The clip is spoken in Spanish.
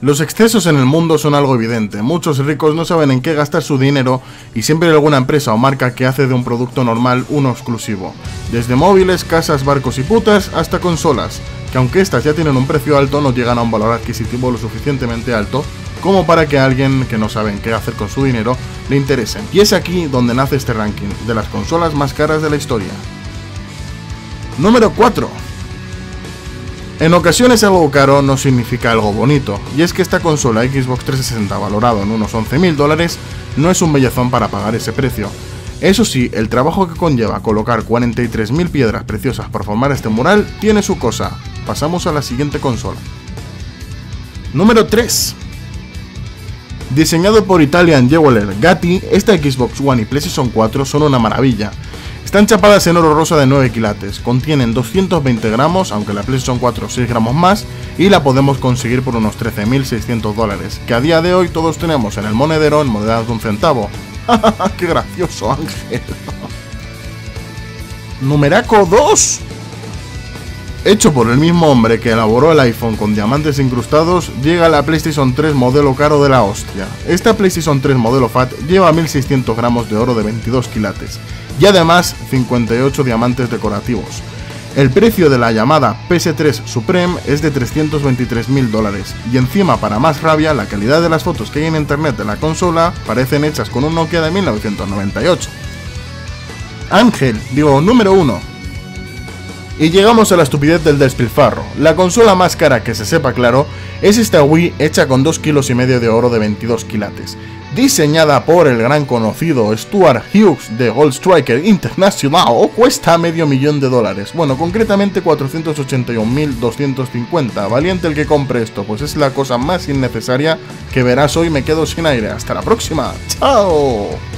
Los excesos en el mundo son algo evidente, muchos ricos no saben en qué gastar su dinero y siempre hay alguna empresa o marca que hace de un producto normal uno exclusivo. Desde móviles, casas, barcos y putas hasta consolas, que aunque estas ya tienen un precio alto no llegan a un valor adquisitivo lo suficientemente alto como para que a alguien que no sabe en qué hacer con su dinero le interesen. Y es aquí donde nace este ranking, de las consolas más caras de la historia. Número 4. En ocasiones algo caro no significa algo bonito, y es que esta consola Xbox 360 valorado en unos $11.000 no es un bellezón para pagar ese precio. Eso sí, el trabajo que conlleva colocar 43.000 piedras preciosas para formar este mural tiene su cosa. Pasamos a la siguiente consola. Número 3. Diseñado por Italian Jeweler Gatti, esta Xbox One y PlayStation 4 son una maravilla. Están chapadas en oro rosa de 9 quilates, contienen 220 gramos, aunque la PlayStation 4 6 gramos más, y la podemos conseguir por unos $13.600, que a día de hoy todos tenemos en el monedero en monedas de un centavo. ¡Qué gracioso, Ángel! Numeraco 2. Hecho por el mismo hombre que elaboró el iPhone con diamantes incrustados, llega la PlayStation 3 modelo caro de la hostia. Esta PlayStation 3 modelo FAT lleva 1.600 gramos de oro de 22 quilates, y además 58 diamantes decorativos. El precio de la llamada PS3 Supreme es de $323.000, y encima, para más rabia, la calidad de las fotos que hay en internet de la consola parecen hechas con un Nokia de 1998. Número 1. Y llegamos a la estupidez del despilfarro. La consola más cara que se sepa claro es esta Wii hecha con 2,5 kilos de oro de 22 quilates. Diseñada por el gran conocido Stuart Hughes de Gold Striker International, cuesta $500,000. Bueno, concretamente 481.250. Valiente el que compre esto, pues es la cosa más innecesaria que verás hoy. Me quedo sin aire. Hasta la próxima. ¡Chao!